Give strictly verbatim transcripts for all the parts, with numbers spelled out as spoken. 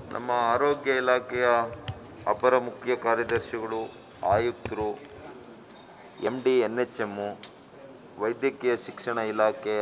ನಮ್ಮ ಆರೋಗ್ಯ ಇಲಾಖೆಯ ಅಪರ ಮುಖ್ಯ ಕಾರ್ಯದರ್ಶಿಗಳು, ಆಯುಕ್ತರು, M D N H M, ವೈದ್ಯಕೀಯ ಶಿಕ್ಷಣ ಇಲಾಖೆಯ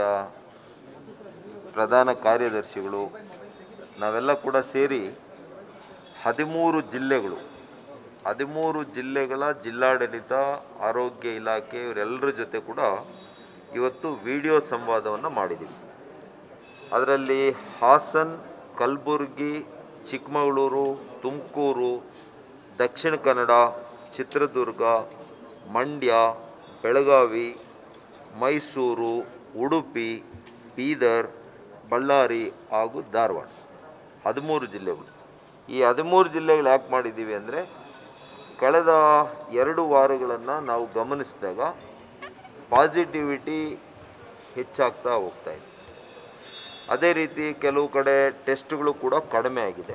ಪ್ರಧಾನ ಕಾರ್ಯದರ್ಶಿಗಳು ನಾವೆಲ್ಲ ಕೂಡ ಸೇರಿ ಹದಿಮೂರು ಜಿಲ್ಲೆಗಳು ಹದಿಮೂರು ಜಿಲ್ಲೆಗಳ ಜಿಲ್ಲಾಡಳಿತ, ಆರೋಗ್ಯ ಇಲಾಖೆ ಇವರೆಲ್ಲರ ಜೊತೆ ಕೂಡ ಇವತ್ತು ವಿಡಿಯೋ ಸಂವಾದವನ್ನು ಮಾಡಿದ್ದೀವಿ. ಅದರಲ್ಲಿ ಹಾಸನ್, ಕಲಬುರಗಿ, ಚಿಕ್ಕಮಗಳೂರು, ತುಮಕೂರು, ದಕ್ಷಿಣ ಕನ್ನಡ, ಚಿತ್ರದುರ್ಗ, ಮಂಡ್ಯ, ಬೆಳಗಾವಿ, ಮೈಸೂರು, ಉಡುಪಿ, ಬೀದರ್, ಬಳ್ಳಾರಿ ಹಾಗೂ ಧಾರವಾಡ ಹದಿಮೂರು ಜಿಲ್ಲೆಗಳು. ಈ ಹದಿಮೂರು ಜಿಲ್ಲೆಗಳು ಯಾಕೆ ಮಾಡಿದ್ದೀವಿ ಅಂದರೆ, ಕಳೆದ ಎರಡು ವಾರಗಳನ್ನು ನಾವು ಗಮನಿಸಿದಾಗ ಪಾಸಿಟಿವಿಟಿ ಹೆಚ್ಚಾಗ್ತಾ ಹೋಗ್ತಾ ಇದೆ. ಅದೇ ರೀತಿ ಕೆಲವು ಕಡೆ ಟೆಸ್ಟ್ಗಳು ಕೂಡ ಕಡಿಮೆ ಆಗಿದೆ.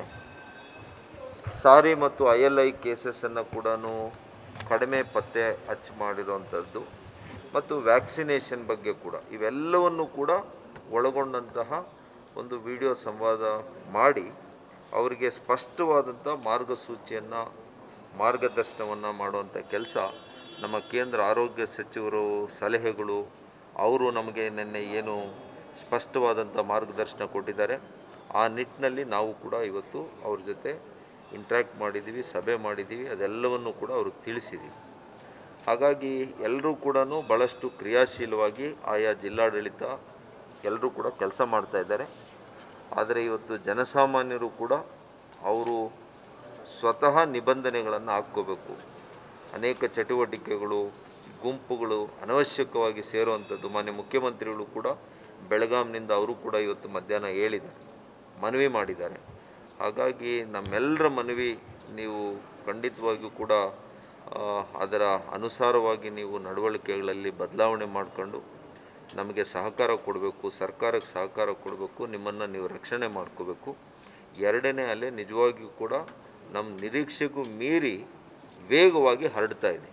ಸಾರಿ ಮತ್ತು ಐ ಎಲ್ ಐ ಕೇಸಸನ್ನು ಕೂಡ ಕಡಿಮೆ ಪತ್ತೆ ಹಚ್ಚಿ ಮಾಡಿರುವಂಥದ್ದು ಮತ್ತು ವ್ಯಾಕ್ಸಿನೇಷನ್ ಬಗ್ಗೆ ಕೂಡ ಇವೆಲ್ಲವನ್ನು ಕೂಡ ಒಳಗೊಂಡಂತಹ ಒಂದು ವಿಡಿಯೋ ಸಂವಾದ ಮಾಡಿ ಅವರಿಗೆ ಸ್ಪಷ್ಟವಾದಂಥ ಮಾರ್ಗಸೂಚಿಯನ್ನು, ಮಾರ್ಗದರ್ಶನವನ್ನು ಮಾಡುವಂಥ ಕೆಲಸ ನಮ್ಮ ಕೇಂದ್ರ ಆರೋಗ್ಯ ಸಚಿವರು ಸಲಹೆಗಳು ಅವರು ನಮಗೆ ನಿನ್ನೆ ಏನು ಸ್ಪಷ್ಟವಾದಂಥ ಮಾರ್ಗದರ್ಶನ ಕೊಟ್ಟಿದ್ದಾರೆ. ಆ ನಿಟ್ಟಿನಲ್ಲಿ ನಾವು ಕೂಡ ಇವತ್ತು ಅವ್ರ ಜೊತೆ ಇಂಟ್ರ್ಯಾಕ್ಟ್ ಮಾಡಿದ್ದೀವಿ, ಸಭೆ ಮಾಡಿದ್ದೀವಿ, ಅದೆಲ್ಲವನ್ನು ಕೂಡ ಅವ್ರಿಗೆ ತಿಳಿಸಿದ್ದೀವಿ. ಹಾಗಾಗಿ ಎಲ್ಲರೂ ಕೂಡ ಭಾಳಷ್ಟು ಕ್ರಿಯಾಶೀಲವಾಗಿ ಆಯಾ ಜಿಲ್ಲಾಡಳಿತ ಎಲ್ಲರೂ ಕೂಡ ಕೆಲಸ ಮಾಡ್ತಾಯಿದ್ದಾರೆ. ಆದರೆ ಇವತ್ತು ಜನಸಾಮಾನ್ಯರು ಕೂಡ ಅವರು ಸ್ವತಃ ನಿಬಂಧನೆಗಳನ್ನು ಹಾಕ್ಕೋಬೇಕು. ಅನೇಕ ಚಟುವಟಿಕೆಗಳು, ಗುಂಪುಗಳು ಅನವಶ್ಯಕವಾಗಿ ಸೇರುವಂಥದ್ದು ಮಾನ್ಯ ಮುಖ್ಯಮಂತ್ರಿಗಳು ಕೂಡ ಬೆಳಗಾಂನಿಂದ ಅವರು ಕೂಡ ಇವತ್ತು ಮಧ್ಯಾಹ್ನ ಹೇಳಿದ್ದಾರೆ, ಮನವಿ ಮಾಡಿದ್ದಾರೆ. ಹಾಗಾಗಿ ನಮ್ಮೆಲ್ಲರ ಮನವಿ ನೀವು ಖಂಡಿತವಾಗಿಯೂ ಕೂಡ ಅದರ ಅನುಸಾರವಾಗಿ ನೀವು ನಡವಳಿಕೆಗಳಲ್ಲಿ ಬದಲಾವಣೆ ಮಾಡಿಕೊಂಡು ನಮಗೆ ಸಹಕಾರ ಕೊಡಬೇಕು, ಸರ್ಕಾರಕ್ಕೆ ಸಹಕಾರ ಕೊಡಬೇಕು, ನಿಮ್ಮನ್ನು ನೀವು ರಕ್ಷಣೆ ಮಾಡ್ಕೋಬೇಕು. ಎರಡನೇ ಅಲೆ ನಿಜವಾಗಿಯೂ ಕೂಡ ನಮ್ಮ ನಿರೀಕ್ಷೆಗೂ ಮೀರಿ ವೇಗವಾಗಿ ಹರಡ್ತಾ ಇದೆ.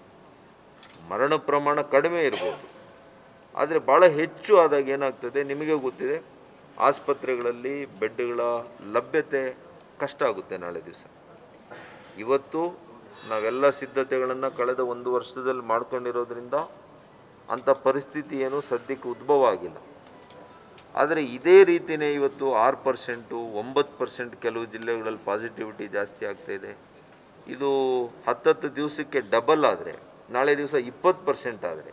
ಮರಣ ಪ್ರಮಾಣ ಕಡಿಮೆ ಇರ್ಬೋದು, ಆದರೆ ಭಾಳ ಹೆಚ್ಚು ಆದಾಗ ಏನಾಗ್ತದೆ ನಿಮಗೆ ಗೊತ್ತಿದೆ, ಆಸ್ಪತ್ರೆಗಳಲ್ಲಿ ಬೆಡ್ಗಳ ಲಭ್ಯತೆ ಕಷ್ಟ ಆಗುತ್ತೆ ನಾಳೆ ದಿವಸ. ಇವತ್ತು ನಾವೆಲ್ಲ ಸಿದ್ಧತೆಗಳನ್ನು ಕಳೆದ ಒಂದು ವರ್ಷದಲ್ಲಿ ಮಾಡ್ಕೊಂಡಿರೋದ್ರಿಂದ ಅಂಥ ಪರಿಸ್ಥಿತಿ ಏನು ಸದ್ಯಕ್ಕೆ ಉದ್ಭವ ಆಗಿಲ್ಲ. ಆದರೆ ಇದೇ ರೀತಿಯೇ ಇವತ್ತು ಆರು ಪರ್ಸೆಂಟು ಒಂಬತ್ತು ಪರ್ಸೆಂಟ್ ಕೆಲವು ಜಿಲ್ಲೆಗಳಲ್ಲಿ ಪಾಸಿಟಿವಿಟಿ ಜಾಸ್ತಿ ಆಗ್ತಾಯಿದೆ. ಇದು ಹತ್ತತ್ತು ದಿವಸಕ್ಕೆ ಡಬಲ್ ಆದರೆ, ನಾಳೆ ದಿವಸ ಇಪ್ಪತ್ತು ಪರ್ಸೆಂಟ್ ಆದರೆ,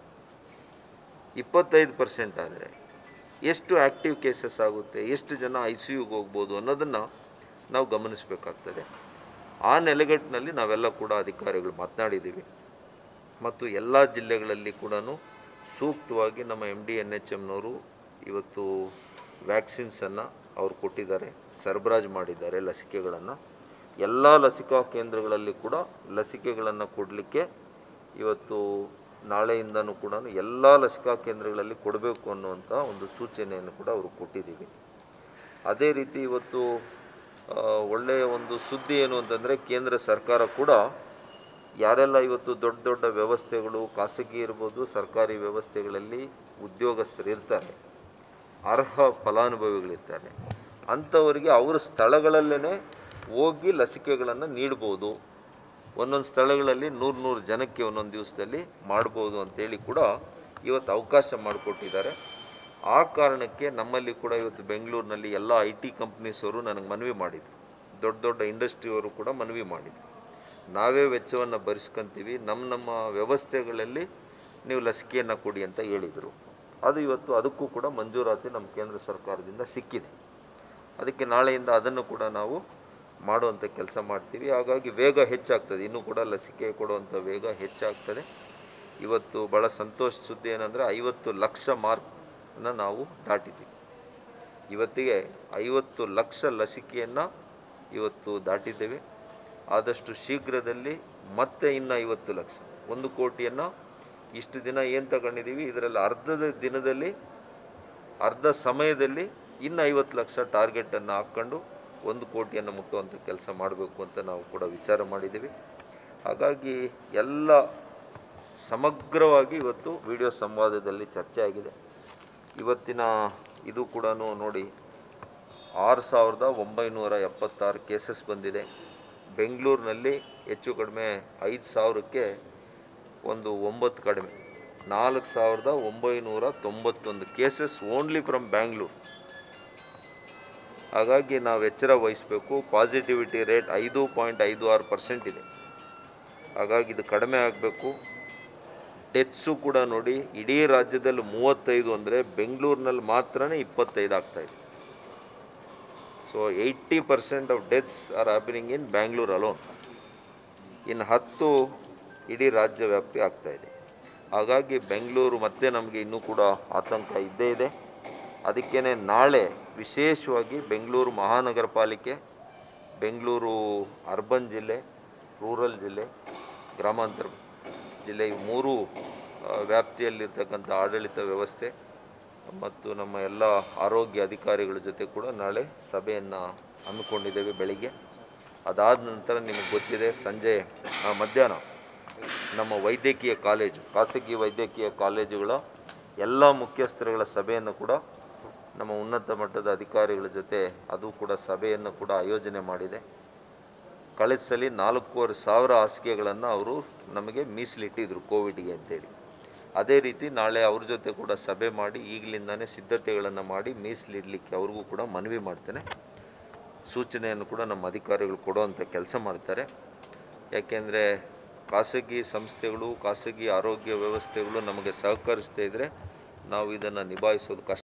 ಇಪ್ಪತ್ತೈದು ಪರ್ಸೆಂಟ್ ಆದರೆ ಎಷ್ಟು ಆ್ಯಕ್ಟಿವ್ ಕೇಸಸ್ ಆಗುತ್ತೆ, ಎಷ್ಟು ಜನ ಐ ಸಿ ಯುಗೆ ಹೋಗ್ಬೋದು ಅನ್ನೋದನ್ನು ನಾವು ಗಮನಿಸಬೇಕಾಗ್ತದೆ. ಆ ನೆಲೆಗಟ್ಟಿನಲ್ಲಿ ನಾವೆಲ್ಲ ಕೂಡ ಅಧಿಕಾರಿಗಳು ಮಾತನಾಡಿದ್ದೀವಿ ಮತ್ತು ಎಲ್ಲ ಜಿಲ್ಲೆಗಳಲ್ಲಿ ಕೂಡ ಸೂಕ್ತವಾಗಿ ನಮ್ಮ ಎಮ್ ಡಿ ಎನ್ ಎಚ್ ಎಮ್ನವರು ಇವತ್ತು ವ್ಯಾಕ್ಸಿನ್ಸನ್ನು ಅವ್ರು ಕೊಟ್ಟಿದ್ದಾರೆ, ಸರಬರಾಜು ಮಾಡಿದ್ದಾರೆ ಲಸಿಕೆಗಳನ್ನು. ಎಲ್ಲ ಲಸಿಕಾ ಕೇಂದ್ರಗಳಲ್ಲಿ ಕೂಡ ಲಸಿಕೆಗಳನ್ನು ಕೊಡಲಿಕ್ಕೆ ಇವತ್ತು ನಾಳೆಯಿಂದನೂ ಕೂಡ ಎಲ್ಲ ಲಸಿಕಾ ಕೇಂದ್ರಗಳಲ್ಲಿ ಕೊಡಬೇಕು ಅನ್ನುವಂಥ ಒಂದು ಸೂಚನೆಯನ್ನು ಕೂಡ ಅವರು ಕೊಟ್ಟಿದ್ದೀವಿ. ಅದೇ ರೀತಿ ಇವತ್ತು ಒಳ್ಳೆಯ ಒಂದು ಸುದ್ದಿ ಏನು ಅಂತಂದರೆ, ಕೇಂದ್ರ ಸರ್ಕಾರ ಕೂಡ ಯಾರೆಲ್ಲ ಇವತ್ತು ದೊಡ್ಡ ದೊಡ್ಡ ವ್ಯವಸ್ಥೆಗಳು, ಖಾಸಗಿ ಇರ್ಬೋದು, ಸರ್ಕಾರಿ ವ್ಯವಸ್ಥೆಗಳಲ್ಲಿ ಉದ್ಯೋಗಸ್ಥರು ಇರ್ತಾರೆ, ಅರ್ಹ ಫಲಾನುಭವಿಗಳಿರ್ತಾರೆ, ಅಂಥವರಿಗೆ ಅವರ ಸ್ಥಳಗಳಲ್ಲೇ ಹೋಗಿ ಲಸಿಕೆಗಳನ್ನು ನೀಡ್ಬೋದು. ಒಂದೊಂದು ಸ್ಥಳಗಳಲ್ಲಿ ನೂರು ನೂರು ಜನಕ್ಕೆ ಒಂದೊಂದು ದಿವಸದಲ್ಲಿ ಮಾಡ್ಬೋದು ಅಂತೇಳಿ ಕೂಡ ಇವತ್ತು ಅವಕಾಶ ಮಾಡಿಕೊಟ್ಟಿದ್ದಾರೆ. ಆ ಕಾರಣಕ್ಕೆ ನಮ್ಮಲ್ಲಿ ಕೂಡ ಇವತ್ತು ಬೆಂಗಳೂರಿನಲ್ಲಿ ಎಲ್ಲ ಐ ಟಿ ಕಂಪ್ನೀಸವರು ನನಗೆ ಮನವಿ ಮಾಡಿದರು, ದೊಡ್ಡ ದೊಡ್ಡ ಇಂಡಸ್ಟ್ರಿಯವರು ಕೂಡ ಮನವಿ ಮಾಡಿದರು, ನಾವೇ ವೆಚ್ಚವನ್ನು ಭರಿಸ್ಕೊಂತೀವಿ, ನಮ್ಮ ನಮ್ಮ ವ್ಯವಸ್ಥೆಗಳಲ್ಲಿ ನೀವು ಲಸಿಕೆಯನ್ನು ಕೊಡಿ ಅಂತ ಹೇಳಿದರು. ಅದು ಇವತ್ತು ಅದಕ್ಕೂ ಕೂಡ ಮಂಜೂರಾತಿ ನಮ್ಮ ಕೇಂದ್ರ ಸರ್ಕಾರದಿಂದ ಸಿಕ್ಕಿದೆ. ಅದಕ್ಕೆ ನಾಳೆಯಿಂದ ಅದನ್ನು ಕೂಡ ನಾವು ಮಾಡುವಂಥ ಕೆಲಸ ಮಾಡ್ತೀವಿ. ಹಾಗಾಗಿ ವೇಗ ಹೆಚ್ಚಾಗ್ತದೆ, ಇನ್ನೂ ಕೂಡ ಲಸಿಕೆ ಕೊಡುವಂಥ ವೇಗ ಹೆಚ್ಚಾಗ್ತದೆ. ಇವತ್ತು ಭಾಳ ಸಂತೋಷ ಸುದ್ದಿ ಏನಂದರೆ, ಐವತ್ತು ಲಕ್ಷ ಮಾರ್ಕ್ನ ನಾವು ದಾಟಿದ್ದೀವಿ. ಇವತ್ತಿಗೆ ಐವತ್ತು ಲಕ್ಷ ಲಸಿಕೆಯನ್ನು ಇವತ್ತು ದಾಟಿದ್ದೇವೆ. ಆದಷ್ಟು ಶೀಘ್ರದಲ್ಲಿ ಮತ್ತೆ ಇನ್ನು ಐವತ್ತು ಲಕ್ಷ, ಒಂದು ಕೋಟಿಯನ್ನು ಇಷ್ಟು ದಿನ ಏನು ತಗೊಂಡಿದ್ದೀವಿ, ಇದರಲ್ಲಿ ಅರ್ಧದ ದಿನದಲ್ಲಿ, ಅರ್ಧ ಸಮಯದಲ್ಲಿ ಇನ್ನು ಐವತ್ತು ಲಕ್ಷ ಟಾರ್ಗೆಟನ್ನು ಹಾಕ್ಕೊಂಡು ಒಂದು ಕೋಟಿಯನ್ನು ಮುಟ್ಟುವಂಥ ಕೆಲಸ ಮಾಡಬೇಕು ಅಂತ ನಾವು ಕೂಡ ವಿಚಾರ ಮಾಡಿದ್ದೀವಿ. ಹಾಗಾಗಿ ಎಲ್ಲ ಸಮಗ್ರವಾಗಿ ಇವತ್ತು ವಿಡಿಯೋ ಸಂವಾದದಲ್ಲಿ ಚರ್ಚೆ ಆಗಿದೆ. ಇವತ್ತಿನ ಇದು ಕೂಡ ನೋಡಿ, ಆರು ಸಾವಿರದ ಒಂಬೈನೂರ ಎಪ್ಪತ್ತಾರು ಕೇಸಸ್ ಬಂದಿದೆ. ಬೆಂಗಳೂರಿನಲ್ಲಿ ಹೆಚ್ಚು ಕಡಿಮೆ ಐದು ಸಾವಿರಕ್ಕೆ ಒಂದು ಒಂಬತ್ತು ಕಡಿಮೆ ನಾಲ್ಕು ಸಾವಿರದ ಒಂಬೈನೂರ ತೊಂಬತ್ತೊಂದು ಕೇಸಸ್ ಓನ್ಲಿ ಫ್ರಮ್ ಬ್ಯಾಂಗ್ಳೂರು. ಹಾಗಾಗಿ ನಾವು ಎಚ್ಚರ ವಹಿಸಬೇಕು. ಪಾಸಿಟಿವಿಟಿ ರೇಟ್ ಐದು ಪಾಯಿಂಟ್ ಐದು ಆರು ಪರ್ಸೆಂಟ್ ಇದೆ. ಹಾಗಾಗಿ ಇದು ಕಡಿಮೆ ಆಗಬೇಕು. ಡೆತ್ಸು ಕೂಡ ನೋಡಿ, ಇಡೀ ರಾಜ್ಯದಲ್ಲಿ ಮೂವತ್ತೈದು ಅಂದರೆ ಬೆಂಗಳೂರಿನಲ್ಲಿ ಮಾತ್ರನೇ ಇಪ್ಪತ್ತೈದು ಆಗ್ತಾಯಿದೆ. So eighty percent of deaths are happening in Bangalore alone. ಇನ್ನು ಹತ್ತು ಇಡೀ ರಾಜ್ಯ ವ್ಯಾಪ್ತಿ ಆಗ್ತಾಯಿದೆ. ಹಾಗಾಗಿ ಬೆಂಗಳೂರು ಮತ್ತೆ ನಮಗೆ ಇನ್ನೂ ಕೂಡ ಆತಂಕ ಇದ್ದೇ ಇದೆ. ಅದಕ್ಕೇ ನಾಳೆ ವಿಶೇಷವಾಗಿ ಬೆಂಗಳೂರು ಮಹಾನಗರ ಪಾಲಿಕೆ, ಬೆಂಗಳೂರು ಅರ್ಬನ್ ಜಿಲ್ಲೆ, ರೂರಲ್ ಜಿಲ್ಲೆ, ಗ್ರಾಮಾಂತರ ಜಿಲ್ಲೆ ಈ ಮೂರು ವ್ಯಾಪ್ತಿಯಲ್ಲಿರ್ತಕ್ಕಂಥ ಆಡಳಿತ ವ್ಯವಸ್ಥೆ ಮತ್ತು ನಮ್ಮ ಎಲ್ಲ ಆರೋಗ್ಯ ಅಧಿಕಾರಿಗಳ ಜೊತೆ ಕೂಡ ನಾಳೆ ಸಭೆಯನ್ನು ಹಮ್ಮಿಕೊಂಡಿದ್ದೇವೆ ಬೆಳಿಗ್ಗೆ. ಅದಾದ ನಂತರ ನಿಮಗೆ ಗೊತ್ತಿದೆ, ಸಂಜೆ ಮಧ್ಯಾಹ್ನ ನಮ್ಮ ವೈದ್ಯಕೀಯ ಕಾಲೇಜು, ಖಾಸಗಿ ವೈದ್ಯಕೀಯ ಕಾಲೇಜುಗಳ ಎಲ್ಲ ಮುಖ್ಯಸ್ಥರುಗಳ ಸಭೆಯನ್ನು ಕೂಡ ನಮ್ಮ ಉನ್ನತ ಮಟ್ಟದ ಅಧಿಕಾರಿಗಳ ಜೊತೆ ಅದು ಕೂಡ ಸಭೆಯನ್ನು ಕೂಡ ಆಯೋಜನೆ ಮಾಡಿದೆ. ಕಳೆದ ಸಲ ನಾಲ್ಕೂವರೆ ಸಾವಿರ ಹಾಸಿಗೆಗಳನ್ನು ಅವರು ನಮಗೆ ಮೀಸಲಿಟ್ಟಿದ್ರು ಕೋವಿಡ್ಗೆ ಅಂತೇಳಿ. ಅದೇ ರೀತಿ ನಾಳೆ ಅವ್ರ ಜೊತೆ ಕೂಡ ಸಭೆ ಮಾಡಿ ಈಗಲಿಂದನೇ ಸಿದ್ಧತೆಗಳನ್ನು ಮಾಡಿ ಮೀಸಲಿಡಲಿಕ್ಕೆ ಅವ್ರಿಗೂ ಕೂಡ ಮನವಿ ಮಾಡ್ತೇನೆ. ಸೂಚನೆಯನ್ನು ಕೂಡ ನಮ್ಮ ಅಧಿಕಾರಿಗಳು ಕೊಡುವಂಥ ಕೆಲಸ ಮಾಡ್ತಾರೆ. ಯಾಕೆಂದರೆ ಖಾಸಗಿ ಸಂಸ್ಥೆಗಳು, ಖಾಸಗಿ ಆರೋಗ್ಯ ವ್ಯವಸ್ಥೆಗಳು ನಮಗೆ ಸಹಕರಿಸದೇ ಇದ್ದರೆ ನಾವು ಇದನ್ನು ನಿಭಾಯಿಸೋದು ಕಷ್ಟ.